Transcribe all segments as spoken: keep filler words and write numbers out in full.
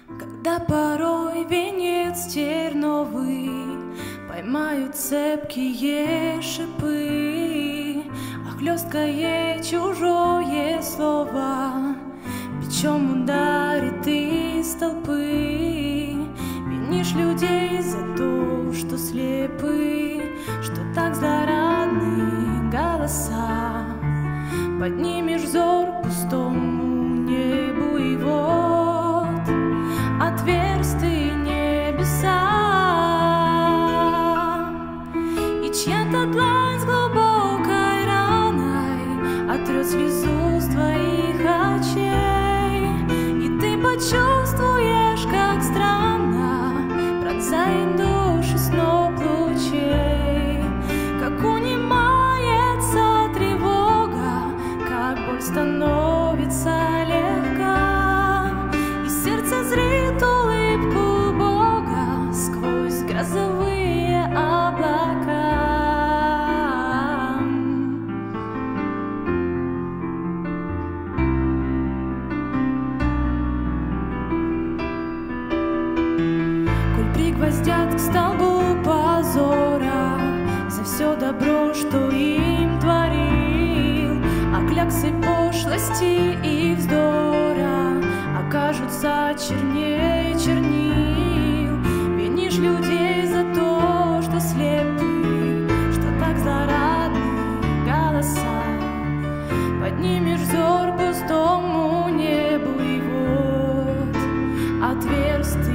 Когда порой венец терновый поймают цепкие шипы, а хлесткое чужое слово бичом ударит из толпы. Винишь людей за то, что слепы, что так злорадны голоса. Поднимешь взор к пустому небу, и вот отверз ты небеса, и чья-то длань с глубокой раной отрет слезу с твоих очей, и ты почувствуешь, как странно пронзает душу сноп лучей, как унимается тревога, как боль становится легка, и сердце зрит улыбку Бога сквозь грозовые облака. Коль пригвоздят к столбу позора за все добро, что им творил, а кляксы пошлости и вздора окажутся чернее чернил. Винишь людей за то, что слепы, что так злорадны голоса. Поднимешь взор к пустому небу, и вот отверз ты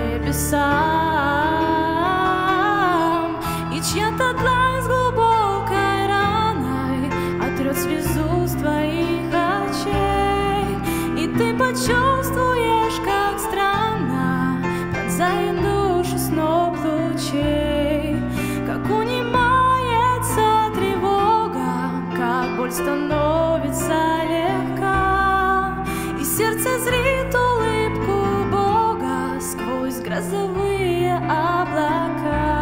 небесам, и чья-то длань с глубокой раной отрет слезу с твоих очей, и ты почувствуешь, как странно пронзает душу сноп лучей, как унимается тревога, как боль становится легка, и сердце зрит улыбку Бога сквозь грозовые облака.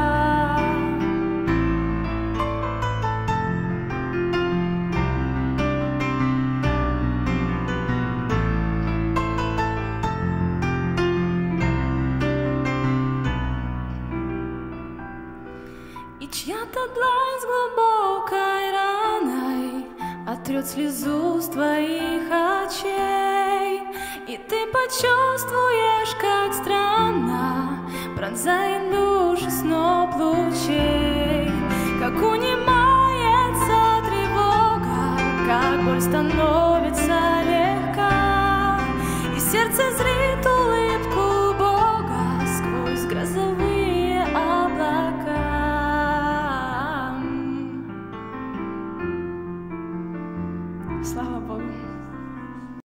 И чья-то длань с глубокой раной отрет слезу с твоих очей, и ты почувствуешь, как странно пронзает душу сноп лучей, как унимается тревога, как боль становится легка, и сердце зрит